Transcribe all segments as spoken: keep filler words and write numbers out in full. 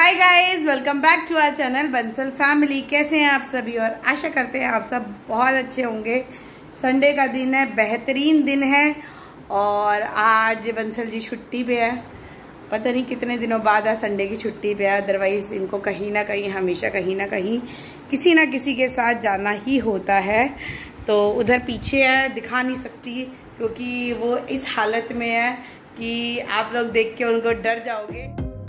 Hi guys, welcome back to our channel Bansal family. कैसे हैं आप सभी और आशा करते हैं आप सब बहुत अच्छे होंगे। संडे का दिन है, बेहतरीन दिन है और आज बंसल जी छुट्टी पे है। पता नहीं कितने दिनों बाद आज संडे की छुट्टी पे है, अदरवाइज इनको कहीं ना कहीं हमेशा कहीं ना कहीं किसी ना किसी के साथ जाना ही होता है। तो उधर पीछे है, दिखा नहीं सकती क्योंकि वो इस हालत में है कि आप लोग देख के उनको डर जाओगे।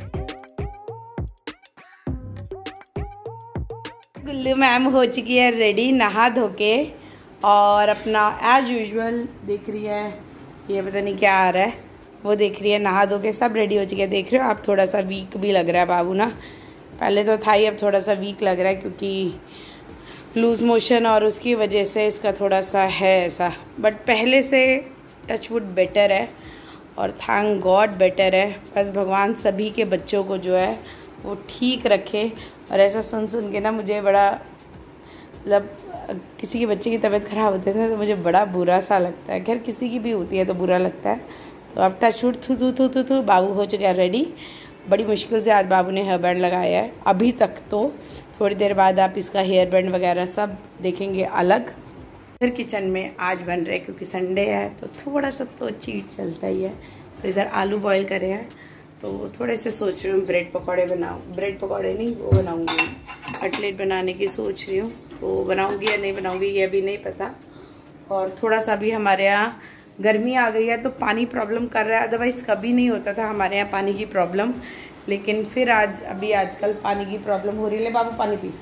गुल्लू मैम हो चुकी है रेडी नहा धो के और अपना एज यूजुअल देख रही है। ये पता नहीं क्या आ रहा है, वो देख रही है। नहा धो के सब रेडी हो चुकी है। देख रहे हो आप, थोड़ा सा वीक भी लग रहा है बाबू ना। पहले तो था ही, अब थोड़ा सा वीक लग रहा है क्योंकि लूज मोशन और उसकी वजह से इसका थोड़ा सा है ऐसा। बट पहले से टचवुड बेटर है और थैंक गॉड बेटर है। बस भगवान सभी के बच्चों को जो है वो ठीक रखे। और ऐसा सुन सुन के ना मुझे बड़ा, मतलब किसी के बच्चे की तबीयत ख़राब होती है ना तो मुझे बड़ा बुरा सा लगता है। खैर किसी की भी होती है तो बुरा लगता है। तो अब टचवुड थू थू थू थू थू बाबू हो चुका है रेडी। बड़ी मुश्किल से आज बाबू ने हेयर बैंड लगाया है अभी तक। तो थोड़ी देर बाद आप इसका हेयर बैंड वगैरह सब देखेंगे अलग। फिर किचन में आज बन रहे क्योंकि संडे है तो थोड़ा सा तो चीट चलता ही है। तो इधर आलू बॉईल करे हैं तो थोड़े से सोच रही हूँ ब्रेड पकौड़े बनाऊँ। ब्रेड पकौड़े नहीं, वो बनाऊँगी, कटलेट बनाने की सोच रही हूँ। तो बनाऊँगी या नहीं बनाऊँगी ये अभी नहीं पता। और थोड़ा सा भी हमारे यहाँ गर्मी आ गई है तो पानी प्रॉब्लम कर रहा है। अदरवाइज कभी नहीं होता था हमारे यहाँ पानी की प्रॉब्लम, लेकिन फिर आज अभी आजकल पानी की प्रॉब्लम हो रही है। ले बाबू पानी पी।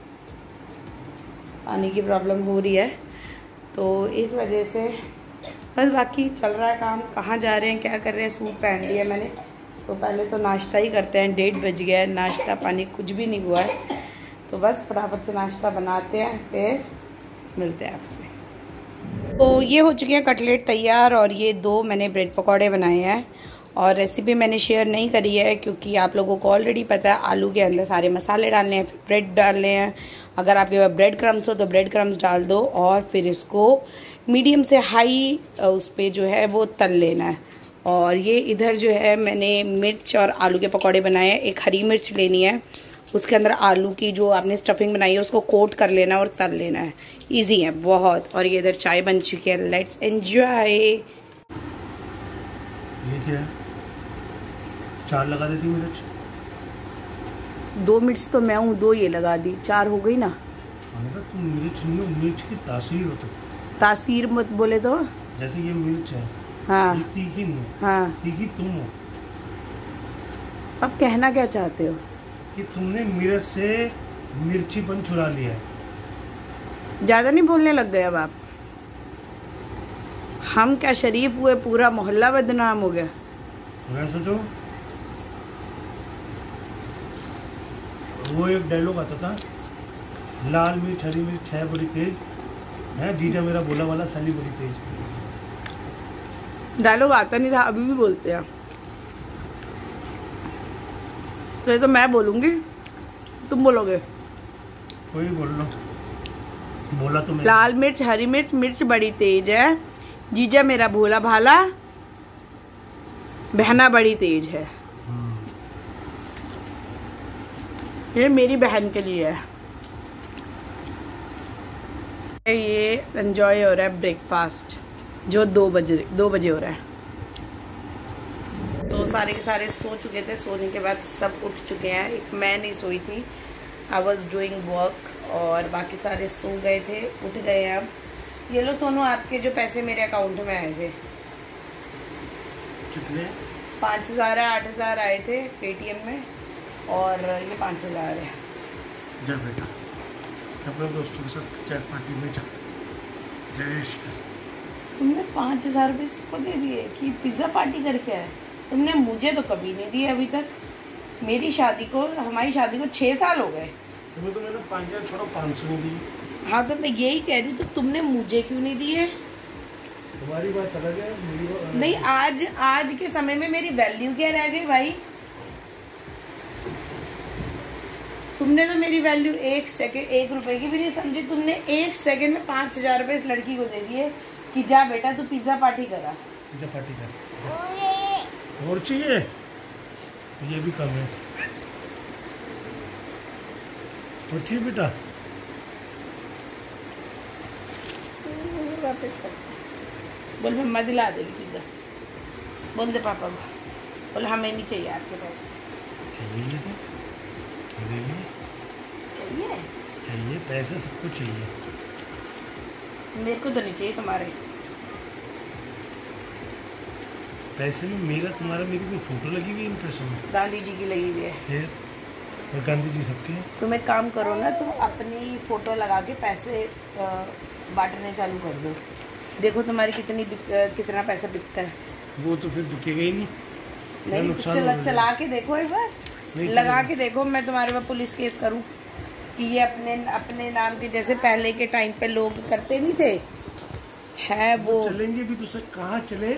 पानी की प्रॉब्लम हो रही है तो इस वजह से बस बाकी चल रहा है काम। कहाँ जा रहे हैं, क्या कर रहे हैं। सूट पहन लिया मैंने तो पहले तो नाश्ता ही करते हैं। डेढ़ बज गया है, नाश्ता पानी कुछ भी नहीं हुआ है। तो बस फटाफट से नाश्ता बनाते हैं फिर मिलते हैं आपसे। तो ये हो चुके हैं कटलेट तैयार और ये दो मैंने ब्रेड पकौड़े बनाए हैं। और रेसिपी मैंने शेयर नहीं करी है क्योंकि आप लोगों को ऑलरेडी पता है आलू के अंदर सारे मसाले डालने हैं, फिर ब्रेड डालने हैं। अगर आपके पास ब्रेड क्रम्स हो तो ब्रेड क्रम्स डाल दो और फिर इसको मीडियम से हाई उस पर जो है वो तल लेना है। और ये इधर जो है मैंने मिर्च और आलू के पकौड़े बनाए हैं। एक हरी मिर्च लेनी है, उसके अंदर आलू की जो आपने स्टफिंग बनाई है उसको कोट कर लेना और तल लेना है। इजी है बहुत। और ये इधर चाय बन चुकी है, लेट्स एंजॉय। ये क्या है? चार लगा देती मिर्च। दो मिर्च तो मैं हूँ, दो ये लगा दी, चार हो गई ना। सोने का तुम मिर्च नहीं हो, मिर्च की तासीर हो। तो तासीर मत बोले तो। जैसे ये मिर्च है, हाँ, ये तीखी नहीं है, हाँ, तीखी तुम हो। अब कहना क्या चाहते हो कि तुमने मिर्च से मिर्चीपन चुरा लिया है। ज्यादा नहीं बोलने लग गए अब आप। हम क्या शरीफ हुए, पूरा मोहल्ला बदनाम हो गया। मैं सोचो वो एक डायलॉग आता था, लाल मिर्च हरी मिर्च है बड़ी तेज है, जीजा मेरा बोला वाला साली बड़ी तेज। डायलॉग आता नहीं था, अभी भी बोलते हैं। तो, तो मैं बोलूंगी, तुम बोलोगे। कोई बोल लो, बोला तो मैं। लाल मिर्च हरी मिर्च, मिर्च बड़ी तेज है, जीजा मेरा भोला भाला, बहना बड़ी तेज है। ये मेरी बहन के लिए है। ये एंजॉय हो रहा है ब्रेकफास्ट जो दो बजे दो बजे हो रहा है। तो सारे के सारे सो चुके थे, सोने के बाद सब उठ चुके हैं। एक मैं नहीं सोई थी, आई वॉज डूइंग वर्क और बाकी सारे सो गए थे, उठ गए हैं। अब ये लो सोनू, आपके जो पैसे मेरे अकाउंट में आए थे। कितने? पाँच हजार है, आठ हजार आए थे पेटीएम में और ये पाँच हजार है। जा बेटा अपने दोस्तों के साथ चाय पार्टी में जा। जयेश तुमने पाँच हजार रुपये सबको दे दिए कि पिज्ज़ा पार्टी करके आए। तुमने मुझे तो कभी नहीं दिए अभी तक। मेरी शादी को, हमारी शादी को छः साल हो गए। तुम्हें तो मैंने पाँच हजार छोड़ो पाँच सौ नहीं दी। हाँ तो मैं यही कह रही हूँ, तो तुमने मुझे क्यों नहीं दिए। तुम्हारी बात अलग है, मेरी बात अलग। नहीं, आज आज के समय में मेरी वैल्यू क्या रह गई भाई। तुमने तो मेरी वैल्यू एक सेकंड एक रुपए की भी नहीं समझी। तुमने एक सेकंड में पाँच हजार रुपये इस लड़की को दे दिए कि जा बेटा तू पिज्जा पार्टी करा। पिज्जा पार्टी कर और चाहिए, ये भी कम है। और चाहिए बेटा? वापस कर बोल, मम्मा दिला देगी पिज़्ज़ा। बोल दे पापा को, बोल हमें नहीं चाहिए आपके पैसे। चाहिए तो मेरे लिए चाहिए चाहिए पैसे, सबको चाहिए। मेरे को तो नहीं चाहिए तुम्हारे पैसे में। मेरा तुम्हारा मेरी कोई फोटो लगी हुई है इन पैसों में? गांधी जी की लगी हुई है। फिर और गांधी जी सबके हैं। तुम एक काम करो ना, तुम अपनी फोटो लगा के पैसे बांटने चालू कर दो। देखो तुम्हारी कितनी कितना पैसा बिकता है। वो तो फिर बिकेगा ही नहीं। नहीं चला, चला के देखो एक बार, लगा के देखो। मैं तुम्हारे पर पुलिस केस करूं कि ये अपने अपने नाम के, जैसे पहले के टाइम पे लोग करते नहीं थे, है वो। चलेंगे भी तो सर, कहाँ चले?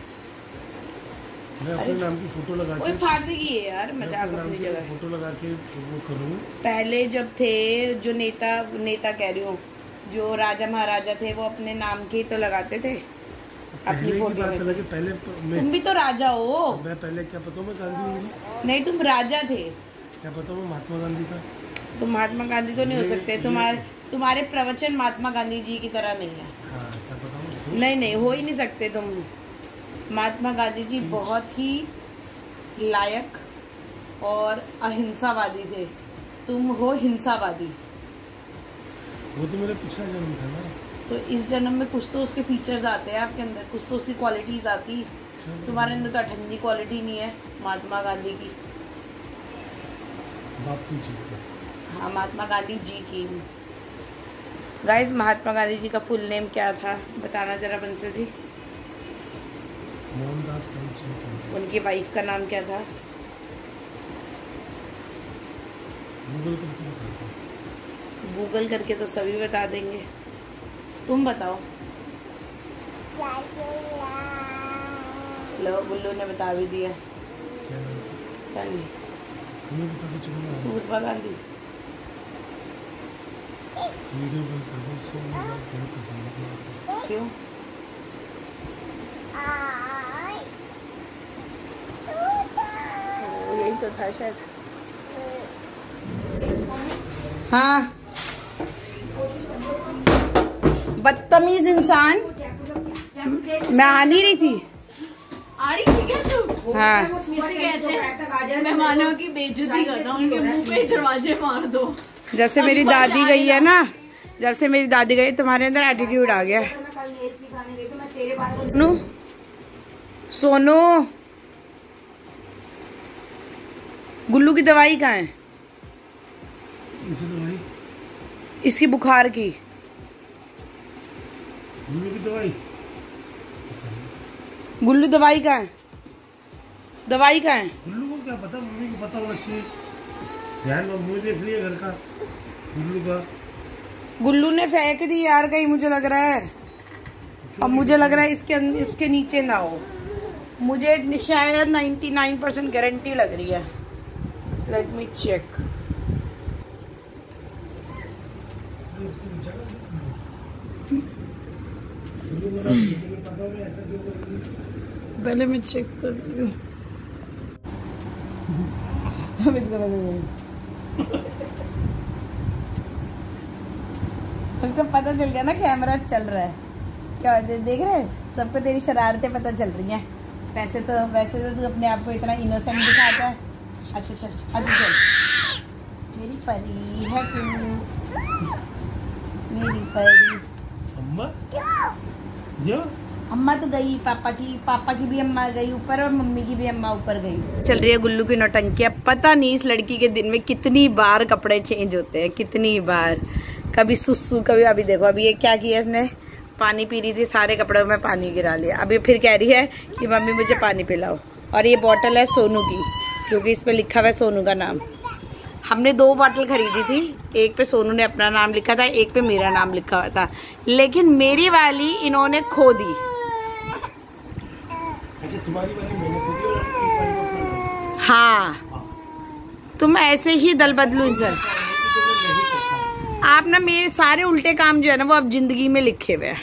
मैं अपने नाम की फोटो लगा के फाड़ देगी यार, मजाक अपनी जगह। फोटो लगा के वो करूँ। पहले जब थे जो नेता नेता कह रही हो, जो राजा महाराजा थे, वो अपने नाम के ही तो लगाते थे अपनी फोटो में। लगे पहले मैं, तुम भी तो राजा हो। मैं पहले क्या पता मैं गांधी हूँ? नहीं, तुम राजा थे। क्या पता मैं महात्मा गांधी था? तुम महात्मा गांधी तो नहीं हो सकते। तुम्हारे तुम्हारे प्रवचन महात्मा गांधी जी की तरह नहीं है। हाँ, क्या पता? नहीं नहीं, हो ही नहीं सकते तुम। महात्मा गांधी जी बहुत ही लायक और अहिंसावादी थे, तुम हो हिंसावादी। वो तो मेरा पिछला जन्म था ना। तो इस जन्म में कुछ तो उसके फीचर्स आते हैं आपके अंदर, कुछ तो उसकी क्वालिटीज आती। तुम्हारे अंदर तो अठन्नी क्वालिटी नहीं है महात्मा गांधी की। बापू जी की। हाँ, महात्मा गांधी जी की। गाइस, महात्मा गांधी जी का फुल नेम क्या था बताना जरा बंसल जी। मोहनदास करमचंद। उनकी वाइफ का नाम क्या था? गूगल करके बताता। गूगल करके तो सभी बता देंगे, तुम बताओ। लो, गुल्लू ने बता भी दिया। क्या नाम था? क्या नहीं, तुम्हें बता के चलो। कस्तूरबा गांधी। वीडियो बंद कर दो, सो मेरा बहुत पसंद है। क्यों? यही तो था शायद। हाँ, बदतमीज इंसान। मैं आ नहीं रही थी। आ रही थी क्या तू? हाँ, इसे कहते हैं मेहमानों की बेइज्जती करना, उनके मुंह पे दरवाजे मार दो। जब से मेरी दादी गई है ना, जब से मेरी दादी गई, तुम्हारे अंदर एटीट्यूड आ गया। सोनू, सोनू, गुल्लू की दवाई कहाँ है? दवाई? इसकी बुखार की। गुल्लू की दवाई? गुल्लू दवाई कहाँ है? दवाई कहाँ है? गुल्लू को क्या पता, मम्मी को पता होना चाहिए। यार मम्मी देख लिया घर का गुल्लू का। गुल्लू ने फेंक दी यार कहीं, मुझे लग रहा है। अब मुझे लग रहा है इसके इसके नीचे ना हो। मुझे शायद निन्यानवे परसेंट गारंटी लग रही है। Let me check. पहले मैं चेक करती हूँ। उसको पता चल गया ना कैमरा चल रहा है। क्या देख रहे हैं, सबको तेरी शरारतें पता चल रही हैं। वैसे तो वैसे तो तू अपने आप को इतना इनोसेंट दिखाता है। अच्छा चल, अच्छा चल, मेरी परी है तू, मेरी परी। अम्मा जो अम्मा तो गई, पापा की पापा की भी अम्मा गई ऊपर और मम्मी की भी अम्मा ऊपर गई। चल रही है गुल्लू की नौटंकी। पता नहीं इस लड़की के दिन में कितनी बार कपड़े चेंज होते हैं, कितनी बार। कभी सुसु, कभी अभी देखो, अभी ये क्या किया इसने, पानी पी रही थी, सारे कपड़ों में पानी गिरा लिया। अभी फिर कह रही है कि मम्मी मुझे पानी पिलाओ। और ये बॉटल है सोनू की, क्योंकि इस पे लिखा हुआ है सोनू का नाम। हमने दो बॉटल खरीदी थी, एक पे सोनू ने अपना नाम लिखा था, एक पे मेरा नाम लिखा हुआ था, लेकिन मेरी वाली इन्होंने खो दी। अच्छा, तुम्हारी वाली मैंने खो दी और इस वाली को अपना नाम। हाँ, तुम ऐसे ही दल बदलू इंसान। आप ना मेरे सारे उल्टे काम जो है ना वो अब जिंदगी में लिखे हुए हैं।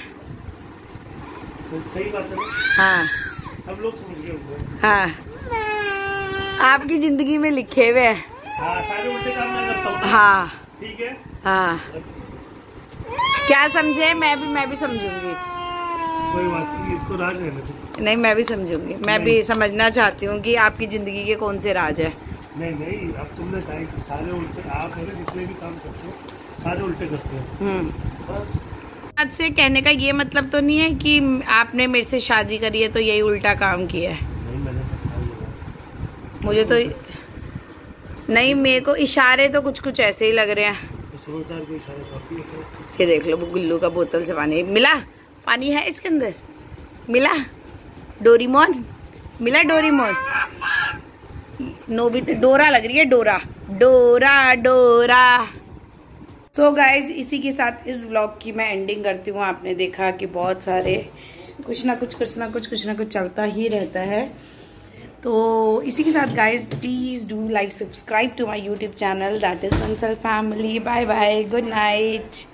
सही बात है। हाँ, सब लोग समझ गए होंगे। हाँ, आपकी जिंदगी में लिखे हुए हैं। हाँ, सारे उल्टे काम मैं करता हूँ। हाँ, ठीक है। हाँ क्या समझे? मैं भी मैं भी समझूंगी। कोई बात नहीं, इसको राज रहने दो। नहीं मैं भी समझूंगी, मैं भी समझना चाहती हूँ कि आपकी जिंदगी के कौन से राज है। नहीं नहीं, अब तुमने कहा कि सारे उल्टे, आप है ना जितने भी काम करते हो सारे उल्टे करते हो बस। आज से कहने का ये मतलब तो नहीं है कि आपने मेरे से शादी करी है तो यही उल्टा काम किया है। नहीं मैंने कहा ये बात। मुझे तो नहीं, मेरे को इशारे तो कुछ कुछ ऐसे ही लग रहे हैं। समझदार को इशारे काफी होते हैं। ये देख लो, वो गुल्लू का बोतल से पानी मिला। पानी है इसके अंदर, मिला। डोरीमोन मिला, डोरीमोन। नोबिता डोरा लग रही है, डोरा डोरा डोरा। सो so गाइज, इसी के साथ इस व्लॉग की मैं एंडिंग करती हूँ। आपने देखा कि बहुत सारे कुछ ना कुछ कुछ ना कुछ कुछ ना कुछ चलता ही रहता है। तो इसी के साथ guys, please do like subscribe to my YouTube channel, that is Bansal family. Bye bye, good night.